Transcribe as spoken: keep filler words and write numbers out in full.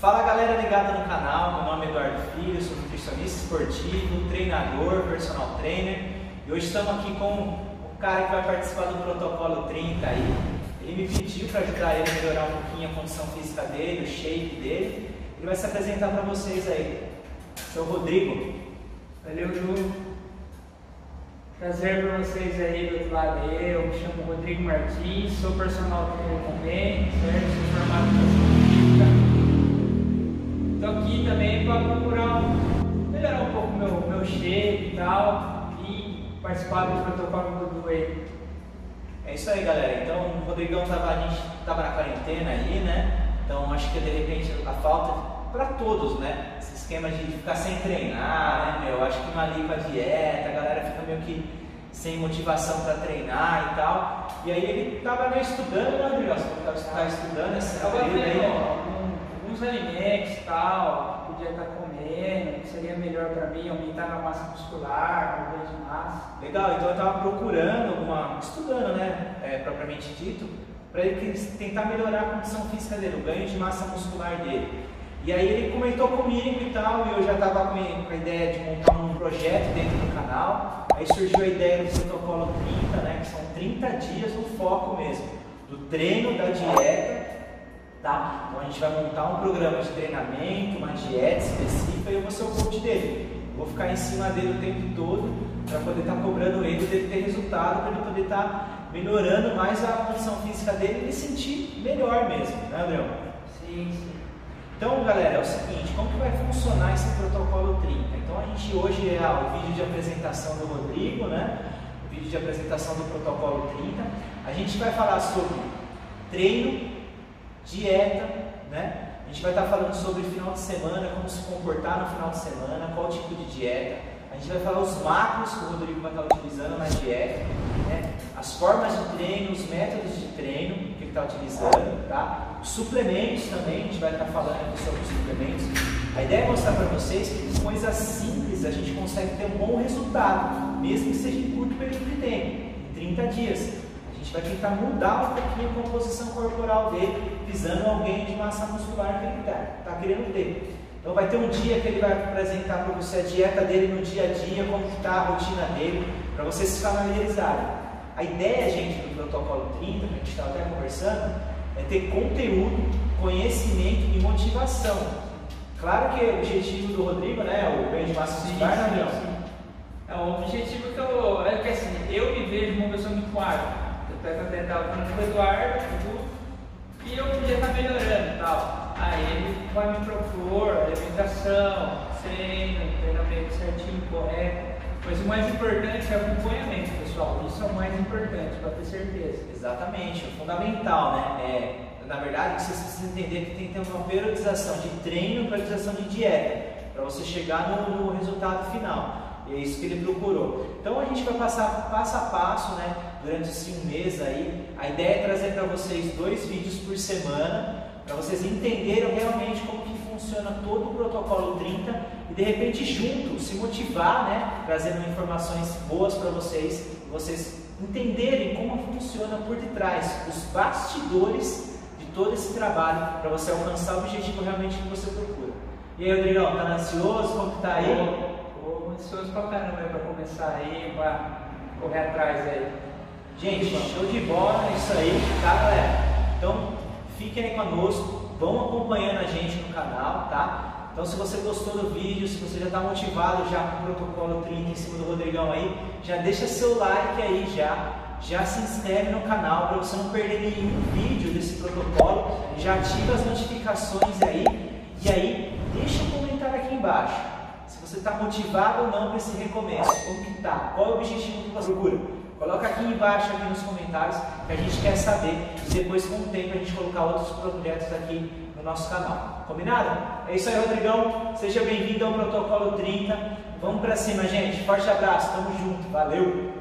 Fala galera ligada no canal, meu nome é Eduardo Filho, sou nutricionista esportivo, treinador, personal trainer e hoje estamos aqui com o cara que vai participar do protocolo trinta aí. Ele me pediu para ajudar ele a melhorar um pouquinho a condição física dele, o shape dele. Ele vai se apresentar para vocês aí. Seu Rodrigo. Valeu, Ju. Prazer para vocês aí do outro lado aí. Eu me chamo Rodrigo Martins, sou personal trainer também, certo? Sou formado em educação física. Estou aqui também para procurar melhorar um pouco o meu, meu shape e tal e participar do protocolo do Dudu aí. É isso aí, galera. Então, o Rodrigão tava, a gente estava na quarentena aí, né? Então, acho que de repente a falta para todos, né? Esse esquema de ficar sem treinar, né, meu? Acho que uma limpa dieta, a galera fica meio que sem motivação para treinar e tal. E aí ele tava meio estudando, né, Rodrigo? Você estava estudando esse período aí? Alguns alimentos e tal, que podia estar comendo, que seria melhor para mim, aumentar a massa muscular, o ganho de massa. Legal, então eu estava procurando alguma, estudando, né, é, propriamente dito, para ele tentar melhorar a condição física dele, o ganho de massa muscular dele. E aí ele comentou comigo e tal, e eu já estava com a ideia de montar um projeto dentro do canal. Aí surgiu a ideia do protocolo trinta, né, que são trinta dias no foco mesmo, do treino, da dieta, tá? Então a gente vai montar um programa de treinamento, uma dieta específica e eu vou ser o coach dele. Eu vou ficar em cima dele o tempo todo para poder estar tá cobrando ele, dele ter resultado, para ele poder estar tá melhorando mais a condição física dele e ele sentir melhor mesmo, né, André? Sim, sim. Então, galera, é o seguinte, como que vai funcionar esse protocolo trinta? Então, a gente hoje é ah, o vídeo de apresentação do Rodrigo, né? O vídeo de apresentação do protocolo trinta. A gente vai falar sobre treino, dieta, né? A gente vai estar falando sobre final de semana, como se comportar no final de semana, qual tipo de dieta. A gente vai falar os macros que o Rodrigo vai estar utilizando na dieta, né? As formas de treino, os métodos de treino que ele está utilizando, tá? Os suplementos também, a gente vai estar falando aqui sobre os suplementos. A ideia é mostrar para vocês que com coisas simples a gente consegue ter um bom resultado, mesmo que seja em curto período de tempo, em trinta dias. A gente vai tentar mudar um pouquinho a composição corporal dele, visando um ganho de massa muscular que ele está tá querendo ter. Então vai ter um dia que ele vai apresentar para você a dieta dele no dia a dia, como está a rotina dele, para vocês se familiarizarem. A ideia, gente, do protocolo trinta, que a gente estava até conversando, é ter conteúdo, conhecimento e motivação. Claro que o objetivo do Rodrigo, né, o ganho de massa muscular, sim, não sim, sim. É o objetivo que eu, é que assim, eu me vejo uma pessoa muito ágil. Eu até estava falando com o Eduardo, e eu podia estar melhorando e tal. Aí ele vai me propor alimentação, treino, treinamento certinho, correto. Mas o mais importante é o acompanhamento, pessoal. Isso é o mais importante, para ter certeza. Exatamente, é fundamental, né? É, na verdade, vocês precisam entender que tem que ter uma periodização de treino e periodização de dieta, para você chegar no, no resultado final. E é isso que ele procurou. Então a gente vai passar passo a passo, né? Durante esse um mês aí. A ideia é trazer para vocês dois vídeos por semana, para vocês entenderem realmente como que funciona todo o protocolo trinta e de repente juntos se motivar, né? Trazendo informações boas para vocês, vocês entenderem como funciona por detrás, os bastidores de todo esse trabalho, para você alcançar o objetivo realmente que você procura. E aí, Rodrigão, tá ansioso? Como que tá aí? Tô ansioso pra caramba para começar aí, para correr atrás aí. Gente, show de bola, é isso aí, tá, galera? Então, fiquem aí conosco, vão acompanhando a gente no canal, tá? Então, se você gostou do vídeo, se você já está motivado já com o protocolo trinta em cima do Rodrigão aí, já deixa seu like aí já, já se inscreve no canal para você não perder nenhum vídeo desse protocolo, já ativa as notificações aí, e aí deixa um comentário aqui embaixo, se você está motivado ou não para esse recomeço, como que tá, qual é o objetivo que você procura. Coloca aqui embaixo, aqui nos comentários, que a gente quer saber e depois com o tempo a gente colocar outros projetos aqui no nosso canal. Combinado? É isso aí, Rodrigão. Seja bem-vindo ao Protocolo trinta. Vamos pra cima, gente. Forte abraço. Tamo junto. Valeu!